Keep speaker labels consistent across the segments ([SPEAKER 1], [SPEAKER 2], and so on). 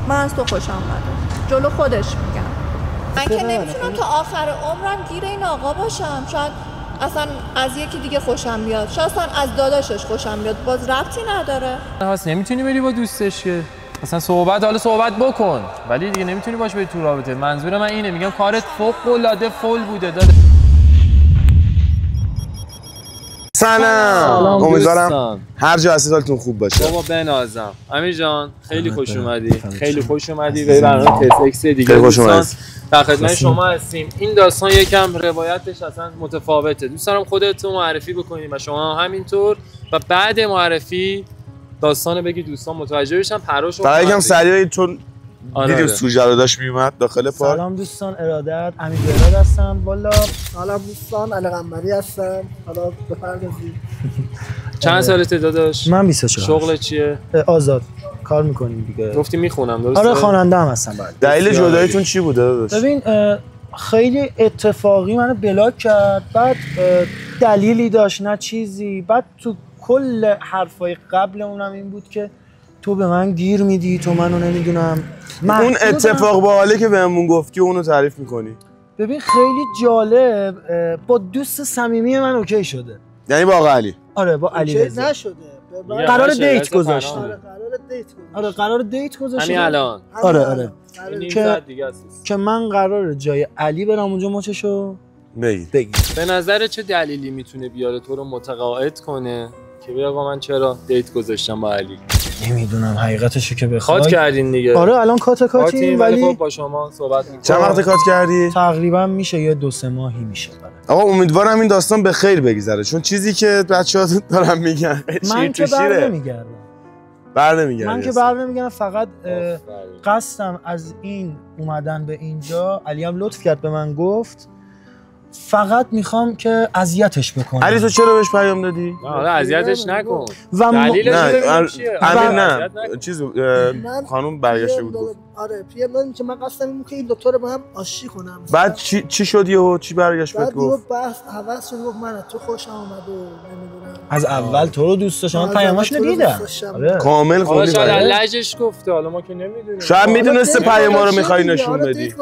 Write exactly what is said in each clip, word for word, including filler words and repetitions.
[SPEAKER 1] من از تو خوشم اومده. جلو خودش میگم. من که نمیتونم تا آخر عمرم گیر این آقا باشم. شاید اصلا از یکی دیگه خوشم بیاد، شاید اصلا از داداشش خوشم بیاد، باز ربطی نداره.
[SPEAKER 2] اصلا نمیتونی بری با دوستش که اصلا صحبت حالا صحبت بکن، ولی دیگه نمیتونی باش بری تو رابطه. منظور من اینه، میگم کارت فوق العاده فول بوده داده.
[SPEAKER 3] سلام، امیدوارم هر جا هستید حالتون خوب باشه.
[SPEAKER 2] بابا بنازم امیر جان، خیلی خوش اومدی، خیلی خوش اومدی به برنامه تست ایکس دیگه.
[SPEAKER 3] خوش اومدید.
[SPEAKER 2] در خدمت شما هستیم. این داستان یکم روایتش اصلا متفاوته. دوست دارم خودتون معرفی بکنید و شما همینطور، و بعد معرفی داستانو بگی دوستان متوجه بشن. پروشو
[SPEAKER 3] فقط یکم سریع چون
[SPEAKER 2] آره
[SPEAKER 3] دیدیم سوژه رو داشت میومد داخل پارک.
[SPEAKER 4] سلام دوستان، ارادت امیر بهراد هستم. والا
[SPEAKER 5] سلام دوستان، علی قنبری هستم. حالا بپردازید.
[SPEAKER 2] چند سالته داداش؟
[SPEAKER 4] من بیست و چهار.
[SPEAKER 2] شغل چیه؟
[SPEAKER 4] آزاد کار میکنیم دیگه.
[SPEAKER 2] گفتی میخونم درسته؟
[SPEAKER 4] آره خواننده هم هستم. بعد
[SPEAKER 3] دلیل جداییتون چی بوده داداش؟
[SPEAKER 4] ببین خیلی اتفاقی منو بلاک کرد، بعد دلیلی داشت نه چیزی. بعد تو کل حرفای قبل اونم این بود که تو به من گیر میدی، تو منو نمیدونم.
[SPEAKER 3] اون اتفاق با حاله که بهمون گفتی اونو تعریف میکنی؟
[SPEAKER 4] ببین خیلی جالب، با دوست صمیمی من اوکی شده.
[SPEAKER 3] یعنی با آقا علی؟
[SPEAKER 4] آره با علی رضا
[SPEAKER 5] نشده.
[SPEAKER 4] قرار دیت گذاشتیم.
[SPEAKER 5] آره قرار دیت گذاشتیم.
[SPEAKER 4] آره قرار دیت گذاشتیم.
[SPEAKER 2] همین الان.
[SPEAKER 4] آره آره.
[SPEAKER 2] که
[SPEAKER 4] که من قراره جای علی برم اونجا مچشو
[SPEAKER 3] بگیر.
[SPEAKER 4] بگیر.
[SPEAKER 2] به نظر چه دلیلی میتونه بیاره تو رو متقاعد کنه که بیا آقا من چرا دیت گذاشتم با علی؟
[SPEAKER 4] نمیدونم حقیقتشو که بخوای.
[SPEAKER 2] کات کردین دیگه.
[SPEAKER 4] آره الان کات کاتیم، ولی
[SPEAKER 2] خب با شما صحبت می‌کنم.
[SPEAKER 3] چند وقت کات کردی؟
[SPEAKER 4] تقریبا میشه یه دو سه ماهی میشه.
[SPEAKER 3] آقا امیدوارم این داستان به خیر بگذره، چون چیزی که بچه‌ها دارن میگن
[SPEAKER 4] من که بر نمیگردم.
[SPEAKER 3] بر نمیگردم.
[SPEAKER 4] من که بر نمیگردم، فقط قصدم از این اومدن به اینجا، علی هم لطف کرد به من گفت فقط میخوام که اذیتش بکنم.
[SPEAKER 3] علی تو چرا بهش پیام دادی؟
[SPEAKER 2] نه حالا اذیتش نکن.
[SPEAKER 4] و
[SPEAKER 2] دلیلش
[SPEAKER 3] نه
[SPEAKER 2] چیه؟
[SPEAKER 3] امیر نه چیز خانم برگشته بود گفت.
[SPEAKER 5] آره پی من که من قصدم این که این دکتر با هم آشتی کنم.
[SPEAKER 3] بعد چی چی شد یهو چی برگشت بهت گفت؟
[SPEAKER 5] بعد بحث عوض شد، گفت من تو خوشم اومد و نمیدونم.
[SPEAKER 4] از اول تو رو دوست داشتم، پیاماشو دیدم.
[SPEAKER 3] آره کامل
[SPEAKER 2] حالا
[SPEAKER 3] خوندی.
[SPEAKER 2] شاید لجش گفته، حالا ما که نمیدونیم.
[SPEAKER 3] شاید میدونسته پیاما رو میخوای نشون بدی.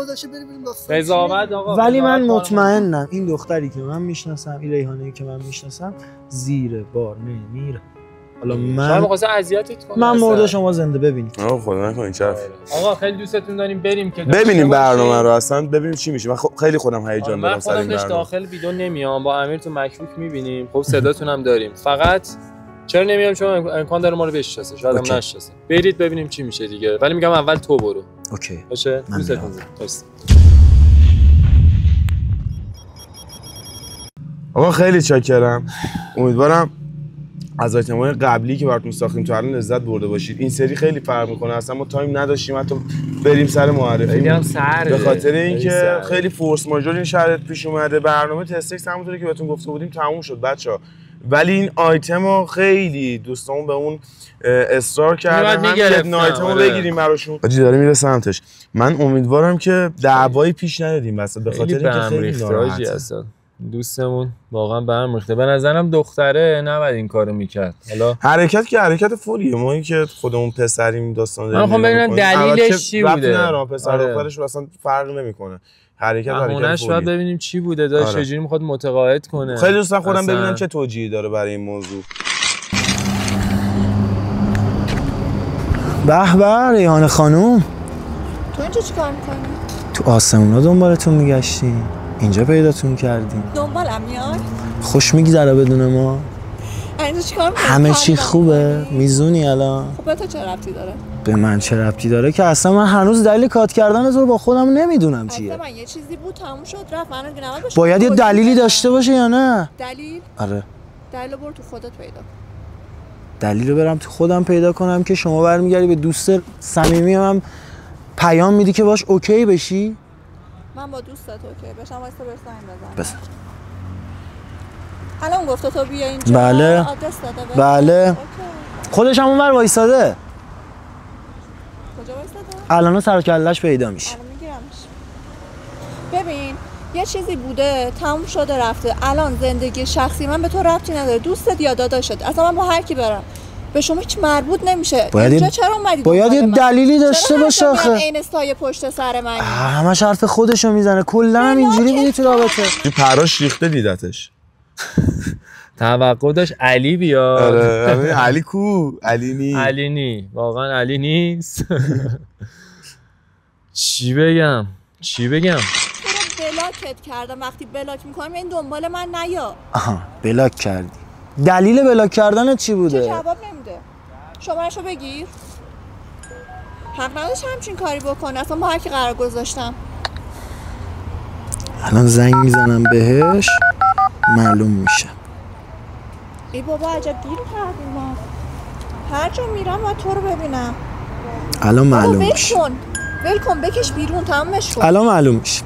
[SPEAKER 2] قضاوت آقا.
[SPEAKER 4] ولی من مطمئنم این دختری که من میشناسم، این ریحانه‌ای که من میشناسم زیر بار نمیره. حالا من
[SPEAKER 2] شما می‌خواید اذیتت کنم.
[SPEAKER 4] من مورد شما زنده ببینید.
[SPEAKER 3] آقا خدا نکنه چرا.
[SPEAKER 2] آقا خیلی دوستتون داریم، بریم که
[SPEAKER 3] ببینیم برنامه رو اصلا ببینیم چی میشه. من خیلی خودم هیجان دارم سر این برنامه.
[SPEAKER 2] داخل ویدیو نمیام، با امیر تو مکبوک می‌بینیم. خب صداتون هم داریم. فقط چرا نمیام؟ چون امکان داره ما رو بشناسه، شاید هم نشناسه. برید ببینیم چی میشه دیگه. ولی میگم اول تو برو.
[SPEAKER 4] اوکی.
[SPEAKER 2] باشه؟ دوستتون دارم. مرسی.
[SPEAKER 3] آقا خیلی چاکرم. امیدوارم از آیتم‌های قبلی که براتون ساختیم تو الان لذت برده باشید. این سری خیلی فرق می‌کنه. اصلا ما تایم نداشتیم حتی بریم سر معرفی.
[SPEAKER 2] خیلی هم سرده.
[SPEAKER 3] به خاطر اینکه خیلی فورس ماژور این شرایط پیش اومده. برنامه تست ایکس همونطوری که بهتون گفته بودیم تموم شد بچه‌ها. ولی این آیتمو خیلی دوستامون به اون اصرار کردن همین آیتمو بگیریم براشون. حاجی داره میره سمتش. من امیدوارم که دعوایی پیش ندادیم واسه به خاطر اینکه خیلی ناراحته
[SPEAKER 2] هستن. دوستمون واقعا به هم ریخته. به نظرم دختره نباید این کارو میکرد. حالا
[SPEAKER 3] حرکت که حرکت فولیه، ما این که خودمون پسریم داستان داریم.
[SPEAKER 2] من میخوام ببینم دلیلش چی بوده.
[SPEAKER 3] نه پسر دخترش اصلا فرق نمیکنه. حرکت حرکت فولیه.
[SPEAKER 2] بعد ببینیم چی بوده داش،
[SPEAKER 3] آره.
[SPEAKER 2] چجوری میخواد متقاعد کنه.
[SPEAKER 3] خیلی دوست دارم خودم ببینم چه توجیهی داره برای این موضوع.
[SPEAKER 4] به به ریحانه خانوم،
[SPEAKER 1] تو اینجا چیکار می‌کنی؟
[SPEAKER 4] تو آسمونا دنبالتون میگشتیم، اینجا پیداتون کردیم.
[SPEAKER 1] دنبالم میای؟
[SPEAKER 4] خوش میگذره بدون ما.
[SPEAKER 1] اینجا چیکار می‌کنی؟
[SPEAKER 4] همه چی خوبه؟ میزونی الان؟
[SPEAKER 1] خب به تو چه ربطی داره؟
[SPEAKER 4] به من چه ربطی داره که اصلا من هنوز دلیل کات کردن تو رو با خودم نمیدونم چیه.
[SPEAKER 1] اصلا من یه چیزی بود تموم شد رفت، من دیگه نباید
[SPEAKER 4] باید یه دلیلی داشته باشه یا نه؟
[SPEAKER 1] دلیل؟
[SPEAKER 4] آره.
[SPEAKER 1] دلیل برو تو خودت پیدا کن.
[SPEAKER 4] دلیل رو برم تو خودم پیدا کنم که شما برمیگردی به دوست صمیمی من پیام میدی که باش اوکی بشی؟
[SPEAKER 1] من با دوستت اوکی بشم، واسه برسیم بزن.
[SPEAKER 4] بس.
[SPEAKER 1] الان گفت تو بیا اینجا.
[SPEAKER 4] بله.
[SPEAKER 1] آدرس داده به.
[SPEAKER 4] بله. اوکی. خودش هم اونور وایساده.
[SPEAKER 1] کجا وایساده؟
[SPEAKER 4] الان سر کله‌اش پیدا میشه.
[SPEAKER 1] الان میگیرمش. ببین یه چیزی بوده تموم شده رفته. الان زندگی شخصی من به تو ربطی نداره، دوستت یا داداشت. اصلا من با هر کی برم به شما هیچ مربوط نمیشه.
[SPEAKER 4] باید
[SPEAKER 1] اینجا چرا اومدید؟
[SPEAKER 4] باید یه دلیلی داشته باشه آخه.
[SPEAKER 1] عین سایه پشت سر من.
[SPEAKER 4] همش حرف خودشو میزنه. کلا هم اینجوری بودی تو رابطه.
[SPEAKER 3] این پراش ریخته دیدتش.
[SPEAKER 2] توقع داشت علی بیاد.
[SPEAKER 3] آره علی کو؟ علی نی.
[SPEAKER 2] علی نی. واقعا علی نیست. چی بگم؟ چی بگم؟
[SPEAKER 1] بلاکت کردم. وقتی بلاک میکنم این دنبال من نیا.
[SPEAKER 4] آها بلاک کردی. دلیل بلاک کردن چی بوده؟
[SPEAKER 1] چه جواب نمیده. شماره‌شو بگیر. حق نداشت همچین کاری بکنه. اصلا با هر کی قرار گذاشتم.
[SPEAKER 4] الان زنگ میزنم بهش معلوم میشه.
[SPEAKER 1] ای بابا عجب گیر کردیم ما. هر جا میرم و تو رو ببینم.
[SPEAKER 4] الان معلوم میشه.
[SPEAKER 1] ول کن. ول کن بکش بیرون تمامش کن.
[SPEAKER 4] الان معلوم میشه.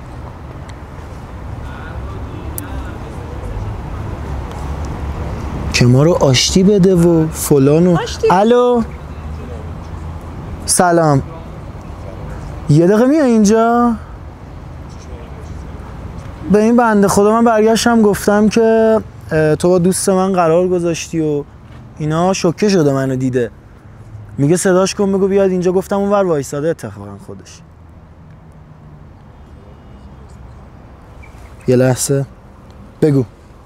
[SPEAKER 4] که ما رو آشتی بده و فلان و الو سلام یه دقیقه میای اینجا؟ به این بنده خدا من برگشتم گفتم که تو با دوست من قرار گذاشتی و اینا، شوکه شده منو دیده، میگه صداش کن بگو بیاد اینجا. گفتم اون ور وایساده اتفاقا خودش. یه لحظه بگو.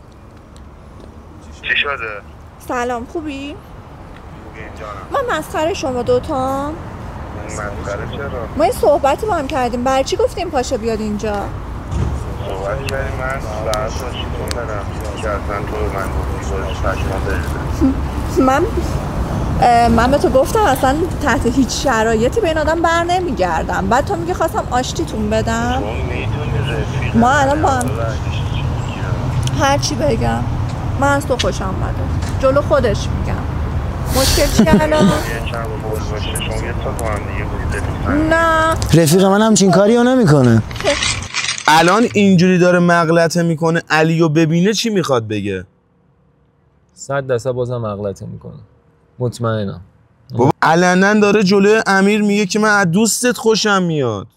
[SPEAKER 3] چی شده؟
[SPEAKER 1] سلام خوبی؟
[SPEAKER 3] خوبی جانم.
[SPEAKER 1] من مسخره شما دوتا.
[SPEAKER 3] مسخره چرا؟
[SPEAKER 1] ما این صحبتی با هم کردیم. برای چی گفتیم پاشا بیاد اینجا؟
[SPEAKER 3] صحبت کردیم من ساعت داشتیتون برم که اصلا تو به من گفتی باش پشما بریده.
[SPEAKER 1] من من به تو گفتم اصلا تحت هیچ شرایطی به این آدم بر نمیگردم. بعد تو میگه خواستم آشتیتون بدم.
[SPEAKER 3] تو میدونی رفیقه
[SPEAKER 1] ما الان با هم هر چی بگم من از تو خوشم اومده. جلو خودش میگم. مشکل چیه الان؟
[SPEAKER 3] یه چند روز باشه شما یه تا با هم دیگه بودید.
[SPEAKER 1] نه
[SPEAKER 4] رفیق من همچین کاریو نمیکنه.
[SPEAKER 3] الان اینجوری داره مغلطه میکنه علیو ببینه چی میخواد بگه؟
[SPEAKER 2] صد درصد بازم مغلطه میکنه. مطمئنم.
[SPEAKER 3] بابا علنا داره جلوی امیر میگه که من از دوستت خوشم میاد.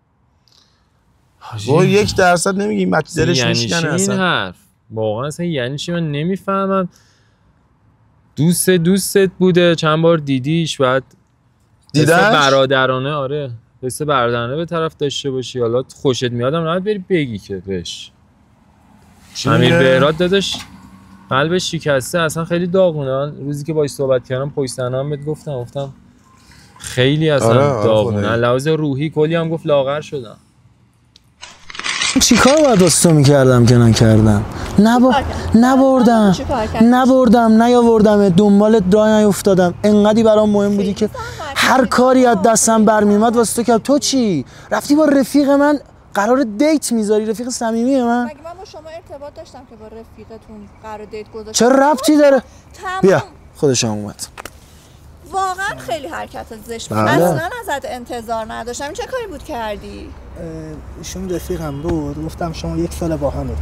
[SPEAKER 3] بابا یک درصد نمیگه این بچه دلش میشکنه اصلا.
[SPEAKER 2] این حرف واقعا اصلا یعنی چی من نمیفهمم. دوست دوستت بوده چند بار دیدیش بعد دیدش برادرانه. آره حس برادرانه به طرف داشته باشی. حالا خوشت میادم نه بری بگی که بهش. امیر بهراد داداش قلبش شکسته اصلا خیلی داغونه. روزی که باهاش صحبت کردم پشت صحنه‌ام بهت گفتم گفتم خیلی اصلا آره داغونه. آره لحاظ روحی کلی هم گفت لاغر شدم.
[SPEAKER 4] چیکار باید واسه تو میکردم که نکردم؟ نبا... نبردم نبردم نیاوردم دنبالت راه نیافتادم. انقدی برام مهم بودی که هر کاری از دستم برمیومد واسه تو کردم. تو چی؟ رفتی با رفیق من قرار دیت میذاری؟ رفیق صمیمی من؟
[SPEAKER 1] مگه من با شما ارتباط داشتم که با رفیقتون قرار دیت گذاشتم؟
[SPEAKER 4] چه ربطی داره؟ بیا خودشم اومد.
[SPEAKER 1] واقعا خیلی حرکت زشت بود. اصلا ازت انتظار نداشتم. چه کاری بود کردی؟
[SPEAKER 5] ایشون رفیقم بود. گفتم شما یک سال با همید.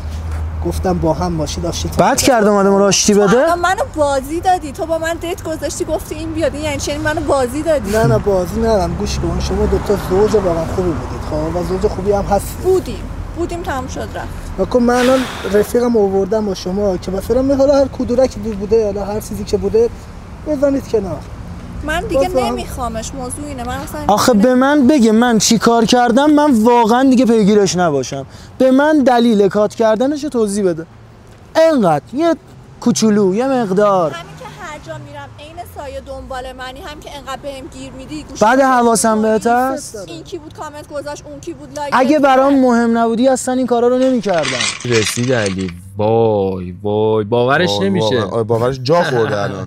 [SPEAKER 5] گفتم با هم باشید آشتید.
[SPEAKER 4] بعد کرد اومده ما رو آشتی بده.
[SPEAKER 1] منو بازی دادی. تو با من دیت گذاشتی گفتی این بیاد. یعنی چی منو بازی دادی؟
[SPEAKER 5] نه نه بازی ندادم. گوش کن شما دو تا زوج واقعا خوبی بودید. خب و زوج خوبی هم هست.
[SPEAKER 1] بودیم. بودیم تموم شد رفت.
[SPEAKER 5] واکن من الان رفیقم آوردم با شما که مثلا می حالا هر کدورکی دور بوده حالا هر چیزی که بوده بزنید کنار.
[SPEAKER 1] من دیگه نمیخوامش. موضوع اینه من اصلا
[SPEAKER 4] آخه به من بگه من چی کار کردم من واقعا دیگه پیگیرش نباشم. به من دلیل کات کردنش توضیح بده. اینقدر یه کوچولو یه مقدار.
[SPEAKER 1] همین که هر جا میرم عین سایه دنبال منی. هم که انقدر بهم گیر میدی.
[SPEAKER 4] بعد حواسم بهت هست.
[SPEAKER 1] این کی بود کامنت گذاشت اون کی بود لایک.
[SPEAKER 4] اگه برام مهم نبودی اصلا این کارا رو نمیکردم.
[SPEAKER 2] رسید علی. وای وای باورش نمیشه.
[SPEAKER 3] باورش جا خورده الان.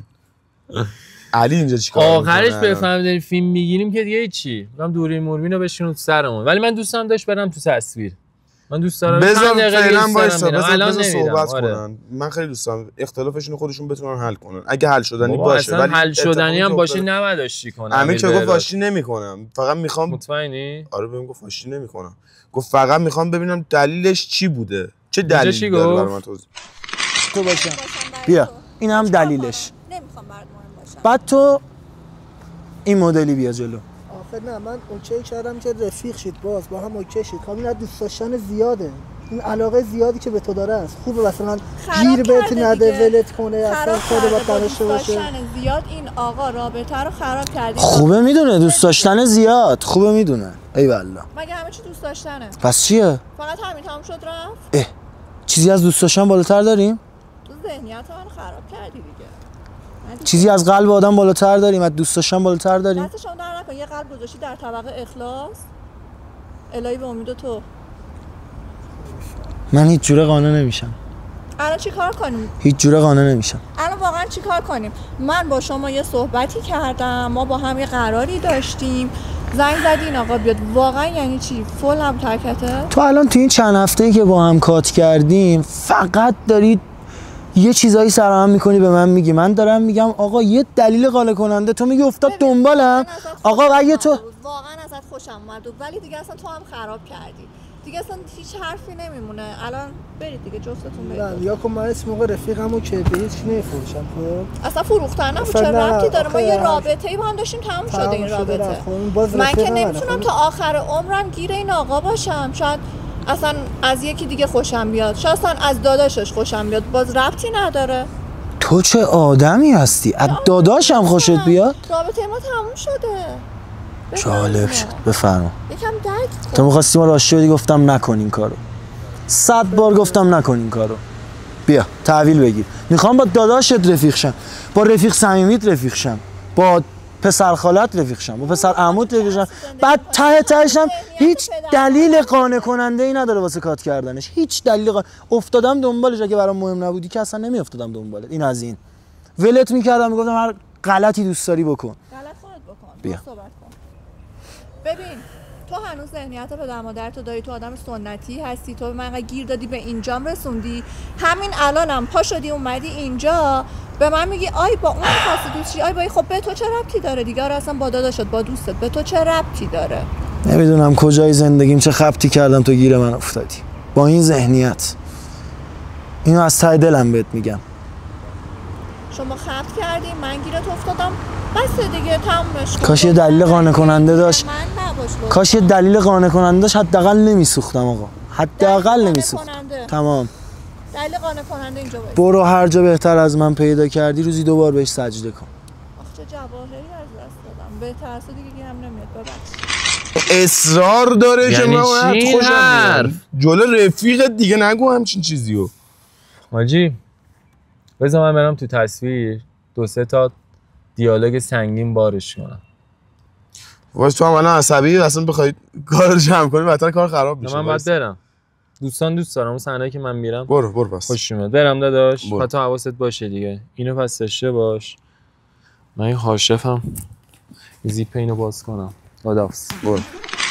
[SPEAKER 3] علی اینجا چیکار می‌کنه؟
[SPEAKER 2] آخرش بفهمیم داریم فیلم میگیریم که دیگه چی؟ میگم دوری موربین رو بشینم تو سرمون. ولی من دوستم داشت برم تو تصویر. من دوست دارم
[SPEAKER 3] بذار فعلا وایسا
[SPEAKER 2] بذار
[SPEAKER 3] صحبت آره. کنن. من خیلی دوست دارم اختلافشون رو خودشون بتونن حل کنن. اگه حل شدنی باشه
[SPEAKER 2] ولی حل شدنی هم باشه نباید آشتی کنن.
[SPEAKER 3] امیر که گفت آشتی نمیکنم. فقط میخوام
[SPEAKER 2] مطمئنی؟
[SPEAKER 3] آره بهم گفت آشتی نمیکنم. گفت فقط میخوام ببینم دلیلش چی بوده. چه دلیلی داره برای من توضیح
[SPEAKER 4] تو باشم. بیا این هم دلیلش.
[SPEAKER 1] نمیخوام برات مهم باشم.
[SPEAKER 4] بعد تو این مدلی بیا جلو.
[SPEAKER 5] آخه نه من اوکی کردم که رفیق شید باز با هم اوکی شید. کاملا دوست داشتن زیاده. این علاقه زیادی که به تو داره است. خوبه مثلا گیر بهت نده، ولت کنه، اصلا خود با داشته باشه.
[SPEAKER 1] زیاد این آقا رابطه رو خراب کردی.
[SPEAKER 4] خوبه میدونه دوست داشتن زیاد، خوبه میدونه. ای والله.
[SPEAKER 1] مگه همه چی دوست داشتنه؟
[SPEAKER 4] پس چیه؟
[SPEAKER 1] فقط همین تموم شد رفت؟
[SPEAKER 4] اه. چیزی از دوست داشتن بالاتر داریم؟
[SPEAKER 1] تو ذهنیت من خراب کردی دیگه.
[SPEAKER 4] چیزی از قلب آدم بالاتر داریم، از دوست داشتن بالاتر داریم؟
[SPEAKER 1] دستشون در نکن، یه قلب گذاشتی در طبقه اخلاص. الهی به امید تو.
[SPEAKER 4] من هیچ جوره قانع نمیشم.
[SPEAKER 1] الان چی کار کنیم؟
[SPEAKER 4] هیچ جوره قانع نمیشم.
[SPEAKER 1] الان واقعا چی کار کنیم؟ من با شما یه صحبتی کردم، ما با هم یه قراری داشتیم، زنگ زدین آقا بیاد. واقعا یعنی چی؟ فول هم ترکته؟
[SPEAKER 4] تو الان تو این چند هفته‌ای که با هم کات کردیم فقط دارید یه چیزایی سرهم میکنی به من میگی، من دارم میگم آقا یه دلیل قانع کننده، تو میگی افتاد دنبالم. آقا اگه تو
[SPEAKER 1] واقعا ازت خوشم اومد ولی دیگه اصلا تو هم خراب کردی دیگه، اصلا هیچ حرفی نمیمونه. الان برید دیگه جفتتون برید.
[SPEAKER 5] نه یا کن من اسم موقع رفیقمو که به هیچ نمیفروشم. خب
[SPEAKER 1] اصلا فروختن نبود، چه ربطی داره؟ ما یه رابطه‌ای با هم داشتیم، تموم شده این رابطه. من که نمیتونم تا آخر عمرم گیر این آقا باشم. شاید اصلا از یکی دیگه خوشم بیاد، شاید اصلا از داداشش خوشم بیاد، باز ربطی نداره.
[SPEAKER 4] تو چه آدمی هستی؟ از داداشم خوشت بیاد؟
[SPEAKER 1] رابطه ما تموم شده.
[SPEAKER 4] جالب شد. بفرما.
[SPEAKER 1] یکم درک.
[SPEAKER 4] تو می‌خواستی ما رو آشتی بدی، گفتم نکن این کارو. صد بار گفتم نکن این کارو. بیا تحویل بگیر. میخوام با داداشت رفیق شم، با رفیق صمیمیت رفیق شم، با پسر خالت رفیق شم، با پسر عموت رفیق شم. بعد ته تهش هم هیچ دلیل قانع کننده ای نداره واسه کات کردنش. هیچ دلیل قانع... افتادم دنبالش. اگه برام مهم نبودی که اصلا نمیافتادم دنبالت. این از این. ولت میکردم، میگفتم هر غلطی دوست داری بکن.
[SPEAKER 1] غلط خودت بکن.
[SPEAKER 4] بیا.
[SPEAKER 1] صحبت کن. ببین تو هنوز ذهنیت پدر مادرتو داری، تو آدم سنتی هستی، تو به من گیر دادی به اینجام رسوندی، همین الانم پا شدی اومدی اینجا به من میگی آی با اون خاصی دوست چی؟ آی با خب به تو چه ربطی داره دیگه؟ اصلا با داداشت با دوستت به تو چه ربطی داره؟
[SPEAKER 4] نمیدونم کجای زندگیم چه خبطی کردم تو گیر من افتادی با این ذهنیت. اینو از ته دلم بهت میگم.
[SPEAKER 1] شما خبط کردی، من گیرت افتادم، بس دیگه تمومش کن.
[SPEAKER 4] کاش یه دلیل قانع کننده داشت. کاش یه دلیل قانع کننده داشت، حداقل نمیسوختم آقا. حداقل نمیسوختم. تمام.
[SPEAKER 1] دلیل قانع کننده اینجا باید.
[SPEAKER 4] برو هر جا بهتر از من پیدا کردی روزی دوبار بهش سجده کن.
[SPEAKER 1] آخ چه جواهری از دست دادم. بهتر از دیگه گیرم نمیاد. ببخشید.
[SPEAKER 3] اصرار داره که من
[SPEAKER 2] یعنی
[SPEAKER 3] خوشم میاد. جلو رفیقت دیگه نگو همچین چیزیو.
[SPEAKER 2] حاجی بذار من برم تو تصویر دو سه تا دیالوگ سنگین بارش کنم.
[SPEAKER 3] واسه تو هم الان عصبی اصلا بخوای کار رو جمع کنی بعدتر کار خراب میشه.
[SPEAKER 2] من باید برم. دوستان دوست دارم اون صحنه‌ای که من میرم.
[SPEAKER 3] برو برو پس.
[SPEAKER 2] خوش اومد. برم داداش. حتی حواست باشه دیگه. اینو پس داشته باش. من این خاشفم زیپ اینو باز کنم. خداحافظ.
[SPEAKER 3] برو.
[SPEAKER 1] نباش.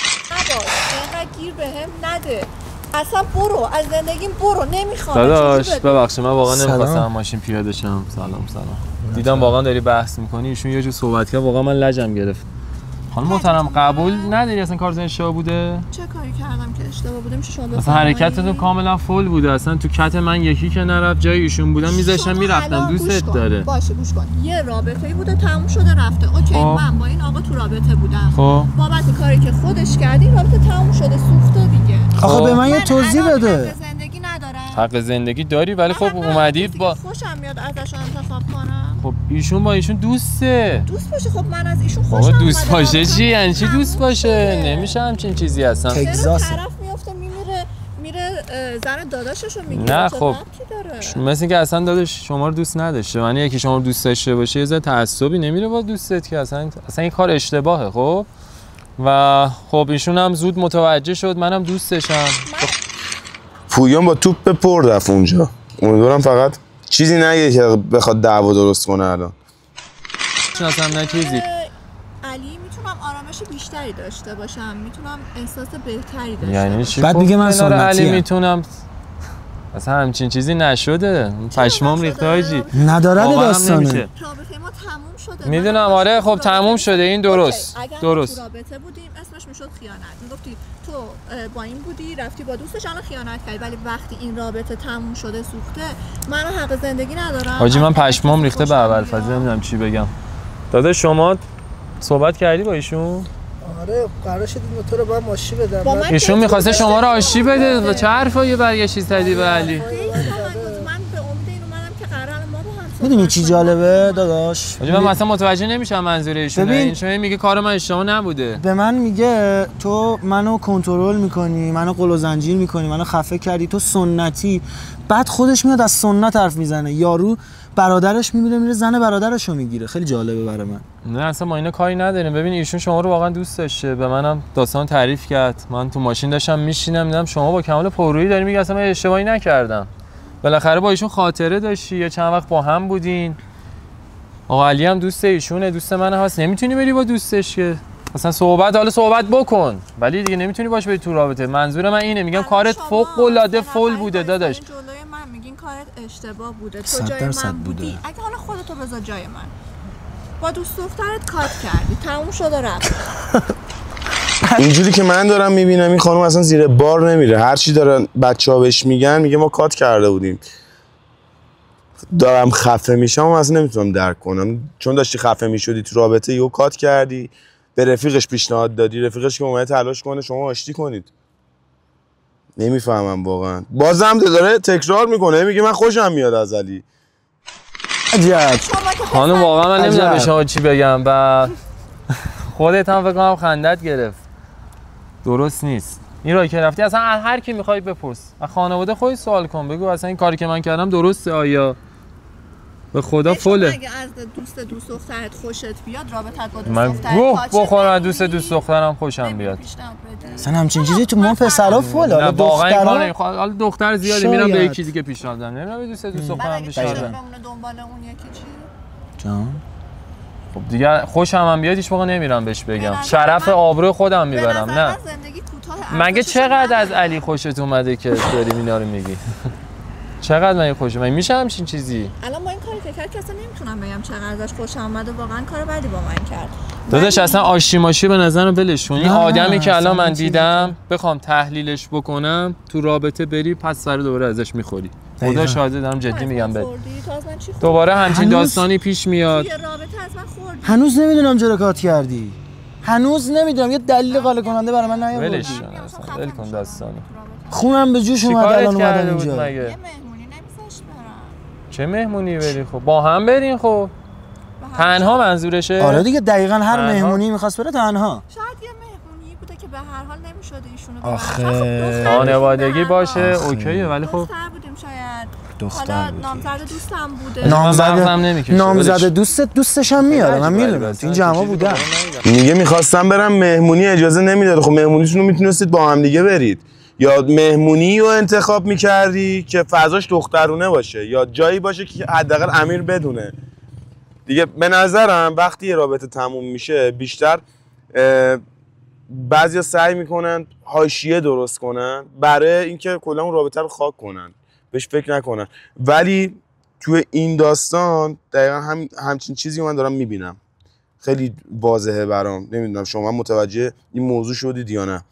[SPEAKER 1] اینقدر گیر بهم نده. اصلا برو از زندگیم برو، نمیخوام.
[SPEAKER 2] داداش ببخشید من واقعا نمیخواستم ماشین پیاده شم. سلام سلام. دیدم واقعا داری بحث میکنی، ایشون یه جور صحبت کرد واقعا من لجم گرفت. خانم محترم قبول نداری اصلا کار اشتباه بوده؟
[SPEAKER 1] چه کاری کردم که اشتباه بوده؟ میشه شما بفرمایید؟
[SPEAKER 2] اصلا حرکتتون کاملا فول بوده، اصلا تو کت من یکی که نرفت جای ایشون بودم میذاشتم میرفتم. دوستت داره.
[SPEAKER 1] باشه گوش کن. یه رابطه‌ای بوده تموم شده رفته. اوکی خب. من با این آقا تو رابطه بودم.
[SPEAKER 2] خب
[SPEAKER 1] بابت کاری که خودش کردی رابطه تموم شده سوخته دیگه.
[SPEAKER 4] آقا به من یه توضیح بده.
[SPEAKER 1] حق زندگی ندارم.
[SPEAKER 2] حق زندگی داری ولی خب اومدید با
[SPEAKER 1] خوشم میاد ازشون انتخاب کنم.
[SPEAKER 2] خب ایشون با ایشون دوسته.
[SPEAKER 1] دوست باشه. خب من از ایشون خوشم
[SPEAKER 2] اومد. دوست باشه چی؟ یعنی چی دوست باشه؟ نمیشه همچین چیزی اصلا.
[SPEAKER 4] تگزاس
[SPEAKER 1] طرف میفته میمیره میره زن داداششو میگیره.
[SPEAKER 2] نه خب مثل اینکه اصلا داداش شما رو دوست نداشته. یعنی یکی شما رو دوست داشته باشه یه ذره تعصبی نمیره با دوستت که اصلا اصلا این کار اشتباهه. خب و خب ایشون هم زود متوجه شد، منم دوستشم.
[SPEAKER 3] پویان با توپ پر رفت اونجا. امیدوارم فقط چیزی نگه که بخواد دعوا درست کنه الان.
[SPEAKER 2] اصلا نه چیزی.
[SPEAKER 1] علی میتونم آرامش بیشتری داشته باشم، میتونم احساس بهتری داشته
[SPEAKER 2] یعنی چی؟
[SPEAKER 4] بعد میگه من سنتیم.
[SPEAKER 2] علی میتونم اصلا همچین چیزی نشده. پشمام ریخته حاجی.
[SPEAKER 4] نداره داستانه.
[SPEAKER 1] رابطه ما تموم شده.
[SPEAKER 2] میدونم آره خب تموم شده این درست.
[SPEAKER 1] اگر
[SPEAKER 2] درست.
[SPEAKER 1] تو رابطه بودیم اسمش میشد خیانت. میگفتی تو با این بودی رفتی با دوستش الان خیانت کردی، ولی وقتی این رابطه تموم شده سوخته من حق زندگی ندارم.
[SPEAKER 2] حاجی من پشمام ریخته به اول فضا نمیدونم چی بگم. داده شما صحبت کردی با ایشون؟
[SPEAKER 5] آره قرار شد این تو رو با آشی بدم.
[SPEAKER 2] ایشون می‌خواسته شما رو آشی بده. چه حرفایی برگشتی زدی به علی؟
[SPEAKER 4] میدونی چی جالبه داداش؟
[SPEAKER 2] من مثلا متوجه نمیشم منظور ایشونه. این میگه کار من اشتباه نبوده.
[SPEAKER 4] به من میگه تو منو کنترل میکنی، منو قل و زنجیر میکنی، منو خفه کردی، تو سنتی. بعد خودش میاد از سنت حرف میزنه. یارو برادرش میبینه میره زن برادرشو میگیره. خیلی جالبه برای من.
[SPEAKER 2] نه اصلا ما اینا کاری نداریم. ببین ایشون شما رو واقعا دوست داشته. به منم داستان تعریف کرد. من تو ماشین داشتم میشینم دیدم شما با کمال پررویی داری میگی اصلا من اشتباهی نکردم. بالاخره با ایشون خاطره داشتی یا چند وقت با هم بودین. آقا علی هم دوست ایشونه، دوست منه هست. نمیتونی بری با دوستش که مثلا صحبت حالا صحبت بکن، ولی دیگه نمیتونی باش بری تو رابطه. منظور من اینه، میگم کارت فوق العاده فول بوده داداش.
[SPEAKER 1] جلوی من میگین کارت اشتباه بوده، تو جای من بودی. اگه حالا خودتو بذار جای من، با دوست دخترت کات کردی، تموم شده رفت.
[SPEAKER 3] اینجوری که من دارم میبینم این خانم اصلا زیر بار نمیره. هر چی دارن بچه‌ها بهش میگن میگه ما کات کرده بودیم. دارم خفه میشم و اصلا نمیتونم درک کنم، چون داشتی خفه میشدی تو رابطه یهو کات کردی، به رفیقش پیشنهاد دادی، رفیقش که اومده تلاش کنه شما آشتی کنید. نمیفهمم واقعا. بازم داره تکرار میکنه میگه من خوشم میاد از علی.
[SPEAKER 4] عجب.
[SPEAKER 2] خانم واقعا من نمیدونم به شما چی بگم و خودت هم فکر کنم خندت گرفت. درست نیست. این راهی که رفتی اصلا هر کی میخوای بپرس. از خانواده خودت سوال کن، بگو اصلا این کاری که من کردم درسته آیا؟ به خدا فله.
[SPEAKER 1] اگه از دوست دوست دخترت خوشت بیاد رابطت با دوست
[SPEAKER 2] من
[SPEAKER 1] دخترت
[SPEAKER 2] گوه بخورم از دوست دوست دخترم خوشم بیاد.
[SPEAKER 4] اصلا همچین چیزی تو ما پسرا فله.
[SPEAKER 2] حالا دخترا حالا دختر زیاده میرم به یکی دیگه پیشنهاد میدم. نمیدونم دوست دوست دخترم پیشنهاد بدم.
[SPEAKER 1] دنبال اون یکی چی؟
[SPEAKER 4] جان
[SPEAKER 2] خب دیگه خوشم هم بیاد هیچ موقع نمیرم بهش بگم. شرف آبرو خودم میبرم. نه مگه چقدر از علی خوشت اومده که داری اینا رو میگی؟ چقدر من خوشم من میشه همچین چیزی؟
[SPEAKER 1] الان با این کاری که کرد که اصلا نمیتونم بگم چقدر ازش خوشم اومده. واقعا کار بدی با من کرد.
[SPEAKER 2] داداش اصلا آشتی ماشی به نظرم ولش کن. این آدمی که الان من دیدم بخوام تحلیلش بکنم تو رابطه بری پس سر دوباره ازش میخوری. خدا شاهده دارم جدی میگم بهت. دوباره همچین داستانی پیش میاد.
[SPEAKER 1] توی رابطه از من خوردی.
[SPEAKER 4] هنوز نمیدونم چرا کات کردی. هنوز نمیدونم یه دلیل قانع کننده برای من نیاوردی.
[SPEAKER 2] ولش کن اصلا ول کن داستانو.
[SPEAKER 4] خونم به جوش اومد الان اومدم اینجا.
[SPEAKER 1] یه مهمونی نمیذاش برم.
[SPEAKER 2] چه مهمونی بری خب؟ با هم برین خب. تنها منظورشه؟
[SPEAKER 4] آره دیگه دقیقاً هر مهمونی می‌خواست بره تنها.
[SPEAKER 1] شاید یه مهمونی بوده که به هر حال نمی‌شده ایشونو
[SPEAKER 4] آخه
[SPEAKER 2] خانوادگی باشه اوکیه ولی خب
[SPEAKER 1] دختر بودیم شاید.
[SPEAKER 4] دختر
[SPEAKER 1] حالا
[SPEAKER 4] بودیم.
[SPEAKER 1] نامزد دوستم بوده.
[SPEAKER 4] نامزد نامزد دوستت دوستش هم میاره من میدونم تو این جمع بودم.
[SPEAKER 3] میگه می‌خواستم برم مهمونی اجازه نمیداد. خب مهمونیتون رو میتونستید با هم دیگه برید، یا مهمونی رو انتخاب می‌کردی که فضاش دخترونه باشه یا جایی باشه که حداقل امیر بدونه. دیگه به نظرم وقتی یه رابطه تموم میشه بیشتر بعضیا سعی میکنن حاشیه درست کنن برای اینکه کلا اون رابطه رو خاک کنن، بهش فکر نکنن. ولی تو این داستان دقیقا هم همچین چیزی من دارم میبینم. خیلی واضحه برام. نمیدونم شما متوجه این موضوع شدید یا نه؟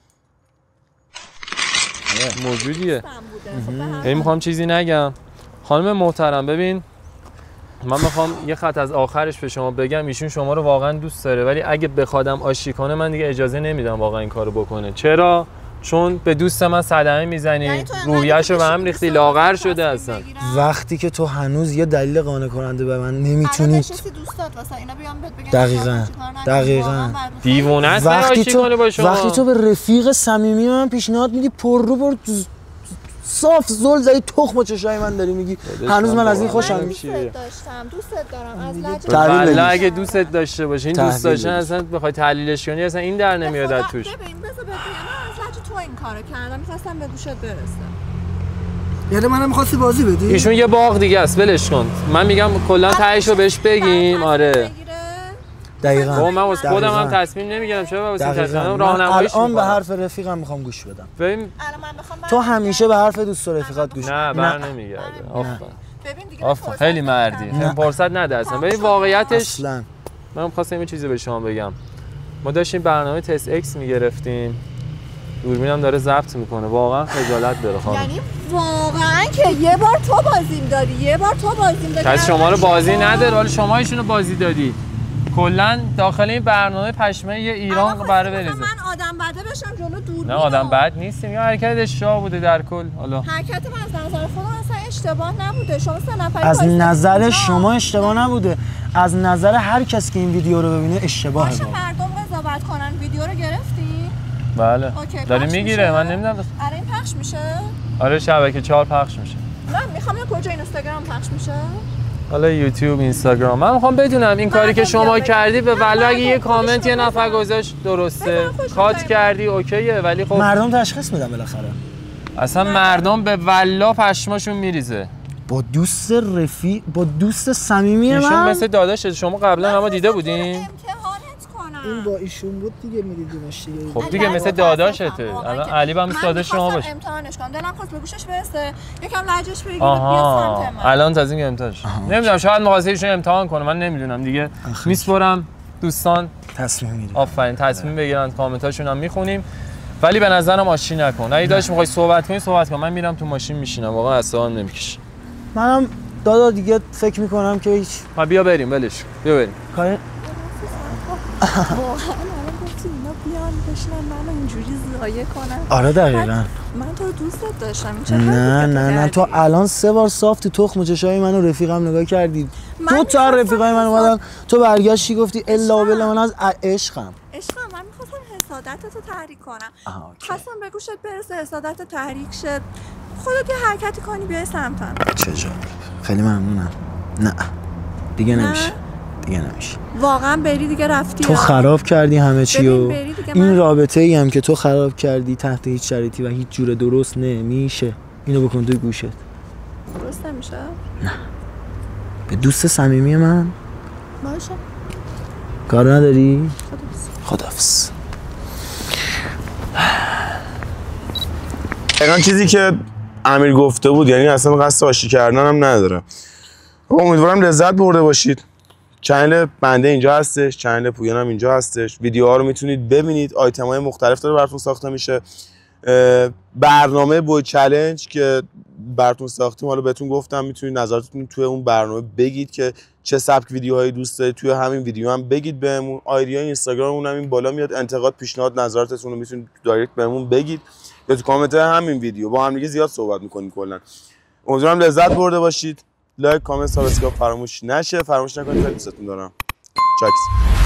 [SPEAKER 2] موجودیه. این میخوام چیزی نگم. خانم محترم ببین من میخوام یه خط از آخرش به شما بگم. ایشون شما رو واقعا دوست داره ولی اگه بخوادم آشتی کنه من دیگه اجازه نمیدم واقعا این کارو بکنه. چرا؟ چون به دوست من صدمه میزنی، یعنی روحیه‌شو به هم ریختی، لاغر شده اصلا.
[SPEAKER 4] وقتی که تو هنوز یه دلیل قانع کننده به من نمیتونید. دقیقاً دقیقاً
[SPEAKER 2] دیوونه است آشتی کنه با شما.
[SPEAKER 4] وقتی تو به رفیق صمیمی من پیشنهاد میدی پر رو پر صاف زل زدی تخم چشای من داری میگی هنوز من از این خوشم
[SPEAKER 1] میشه. دوست داشتم، دوست دارم از
[SPEAKER 2] لجه. اگه دوستت داشته باشه این دوست داشتن اصلا بخوای تحلیلش کنی اصلا این در نمیاد از توش.
[SPEAKER 1] ببین بذار بگم من از لجه تو این کارو کردم، می‌خواستم به گوشت برسم.
[SPEAKER 5] یعنی منم می‌خواستی بازی بدی؟
[SPEAKER 2] ایشون یه باغ دیگه است ولش کن. من میگم کلا تهشو بهش بگیم. آره
[SPEAKER 4] دقیقاً.
[SPEAKER 2] با من واسه خودم هم تصمیم نمیگیرم چرا واسه تصمیم راهنماییش میکنم.
[SPEAKER 4] الان به حرف رفیقم میخوام گوش بدم.
[SPEAKER 2] ببین
[SPEAKER 4] تو همیشه به حرف دوست و رفیقات گوش
[SPEAKER 2] میدی. نه بر نمیگرده. آفرین. ببین دیگه آفرین خیلی مردی. فرصت نده اصلا. ببین واقعیتش اصلا من خواستم یه چیزی به شما بگم. ما داشتیم برنامه تست اکس میگرفتیم. دوربینم داره ضبط میکنه. واقعا خجالت داره خانم.
[SPEAKER 1] یعنی واقعا که یه بار تو بازیم داری، یه بار تو بازیم داری.
[SPEAKER 2] کسی شما رو بازی نداره ولی شما ایشونو بازی دادی. کلا داخل این برنامه پشمه یه ایران برای بریزه.
[SPEAKER 1] من آدم بده بشم جلو دور.
[SPEAKER 2] نه آدم بد نیستیم، یا حرکت اشتباه بوده در کل. حالا
[SPEAKER 1] حرکت من از نظر خودم اصلا اشتباه نبوده. شما سه نفری
[SPEAKER 4] از نظر شما اشتباه نبوده، از نظر هر کس که این ویدیو رو ببینه اشتباهه.
[SPEAKER 1] باشه مردم قضاوت کنن. ویدیو رو گرفتی؟
[SPEAKER 2] بله. داری میگیره، من نمیدونم.
[SPEAKER 1] آره این پخش میشه؟
[SPEAKER 2] آره شبکه چهار پخش میشه.
[SPEAKER 1] نه میخوام یا کجا اینستاگرام پخش میشه؟
[SPEAKER 2] حالا یوتیوب، اینستاگرام. من میخوام بدونم این کاری که شما کردی به والله اگه یه کامنت یه نفر گذاشت درسته، کات کردی اوکیه، ولی خب
[SPEAKER 4] مردم تشخیص میدن بالاخره.
[SPEAKER 2] اصلا مردم به والله پشماشون میریزه.
[SPEAKER 4] با دوست رفیق، با دوست صمیمی من.
[SPEAKER 2] ایشون مثل داداشه. شما قبلا ما دیده بودین؟
[SPEAKER 5] این با ایشون بود دیگه میدیدیمش دیگه.
[SPEAKER 2] خب دیگه مثل داداشته. الان علی هم مثل داداش شما باشه.
[SPEAKER 1] امتحانش کنم. دلم خواست به گوشش برسه. یکم لهجهش بگیره
[SPEAKER 2] آها.
[SPEAKER 1] بیا سمت من.
[SPEAKER 2] الان تازه میگم امتحانش. نمیدونم شاید مقایسه ایشون امتحان کنه، من نمیدونم دیگه. میسپرم دوستان
[SPEAKER 4] تصمیم میگیرن.
[SPEAKER 2] آفرین تصمیم بگیرن، کامنتاشون هم میخونیم. ولی به نظرم آشتی نکن. اگه داش میخوای صحبت کنی صحبت کن. من میرم تو ماشین میشینم، واقعا اصلا نمیکشه.
[SPEAKER 4] منم دادا دیگه فکر میکنم که هیچ.
[SPEAKER 2] ما بیا بریم ولش. بیا بریم.
[SPEAKER 4] کار
[SPEAKER 1] واقعا الان گفتی اینا بیان بشینن منو اینجوری ضایع کنن.
[SPEAKER 4] آره دقیقاً.
[SPEAKER 1] من تو دوستت داشتم.
[SPEAKER 4] نه نه نه تو الان سه بار صاف تو تخم چشای منو رفیقم نگاه کردی. دو تا رفیقای من اومدن تو برگشتی گفتی الا بالله من از عشقم.
[SPEAKER 1] عشقم من می‌خواستم حسادتتو تحریک کنم. خواستم به گوشت برسه، حسادت تحریک شد. خودت یه حرکتی کنی بیای سمتم.
[SPEAKER 4] چه جالب. خیلی ممنونم. نه دیگه نمیشه. دیگه نمیشه.
[SPEAKER 1] واقعا بری دیگه رفتی.
[SPEAKER 4] تو خراب کردی همه چی و این
[SPEAKER 1] من...
[SPEAKER 4] رابطه ای هم که تو خراب کردی تحت هیچ شرایطی و هیچ جور درست نمیشه. اینو بکن توی گوشت.
[SPEAKER 1] درست نمیشه؟
[SPEAKER 4] نه. به دوست صمیمی من
[SPEAKER 1] باشه.
[SPEAKER 4] کار نداری؟
[SPEAKER 1] خدافظ.
[SPEAKER 4] خدافظ.
[SPEAKER 3] دقیقاً چیزی که امیر گفته بود، یعنی اصلا قصد آشتی کردن هم نداره. امیدوارم لذت برده باشید. چنل بنده اینجا هستش، چنل پویان هم اینجا هستش. ویدیوها رو میتونید ببینید، آیتم های مختلف داره براتون ساخته میشه. برنامه بوی چالش که براتون ساختیم، حالا بهتون گفتم میتونید نظراتتون توی اون برنامه بگید که چه سبک ویدیوهایی دوست دارید. توی همین ویدیو هم بگید بهمون. آیدی اینستاگراممون هم این بالا میاد. انتقاد، پیشنهاد، نظراتتون رو میتونید دایرکت بهمون بگید یا تو کامنت همین ویدیو. با هم دیگه زیاد صحبت میکنیم کلا. امیدوارم لذت برده باشید. لایک، کامنت، سابسکرایب فراموش نشه. فراموش نکنید. خیلی دوستتون دارم. چاکس.